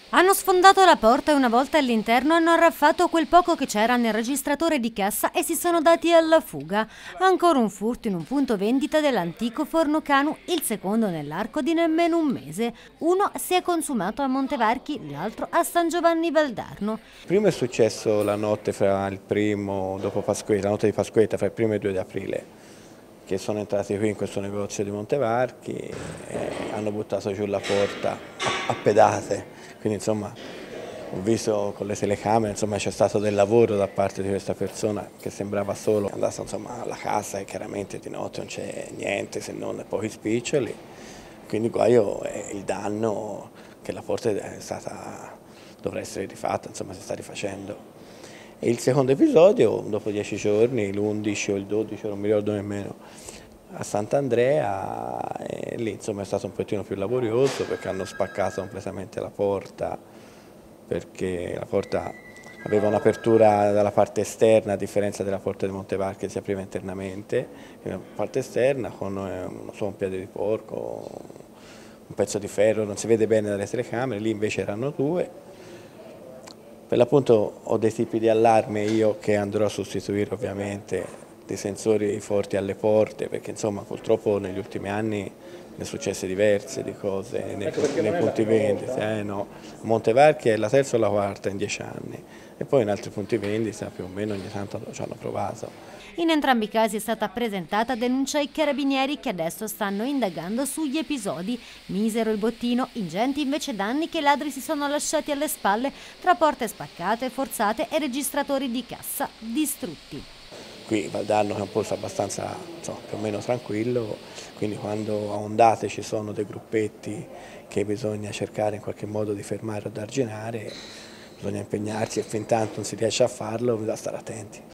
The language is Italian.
Hanno sfondato la porta e una volta all'interno hanno arraffato quel poco che c'era nel registratore di cassa e si sono dati alla fuga. Ancora un furto in un punto vendita dell'antico forno Canu, il secondo nell'arco di nemmeno un mese. Uno si è consumato a Montevarchi, l'altro a San Giovanni Valdarno. Primo è successo la notte fra il primo, dopo Pasquetta, la notte di Pasquetta, fra il 1° e il 2 di aprile, che sono entrati qui in questo negozio di Montevarchi e hanno buttato giù la porta a pedate. Quindi insomma ho visto con le telecamere, insomma c'è stato del lavoro da parte di questa persona che sembrava solo andata insomma alla cassa e chiaramente di notte non c'è niente se non pochi spiccioli. Quindi il guaio è il danno che la porta dovrà essere rifatta, insomma si sta rifacendo. E il secondo episodio, dopo 10 giorni, l'11 o il 12, non mi ricordo nemmeno, a Sant'Andrea, lì insomma è stato un pochettino più laborioso perché hanno spaccato completamente la porta, perché la porta aveva un'apertura dalla parte esterna a differenza della porta di Montevarchi che si apriva internamente, la parte esterna con non so, un piede di porco, un pezzo di ferro, non si vede bene dalle telecamere, lì invece erano due. Per l'appunto ho dei tipi di allarme io che andrò a sostituire ovviamente, dei sensori forti alle porte, perché insomma purtroppo negli ultimi anni ne è successe diverse di cose nei punti vendita. No. Montevarchi è la terza o la quarta in 10 anni e poi in altri punti vendita più o meno ogni tanto ci hanno provato. In entrambi i casi è stata presentata denuncia ai carabinieri che adesso stanno indagando sugli episodi. Misero il bottino, ingenti invece danni che i ladri si sono lasciati alle spalle tra porte spaccate, forzate e registratori di cassa distrutti. Qui Valdarno è un posto abbastanza insomma, più o meno tranquillo, quindi quando a ondate ci sono dei gruppetti che bisogna cercare in qualche modo di fermare o di arginare, bisogna impegnarsi e fin tanto non si riesce a farlo, bisogna stare attenti.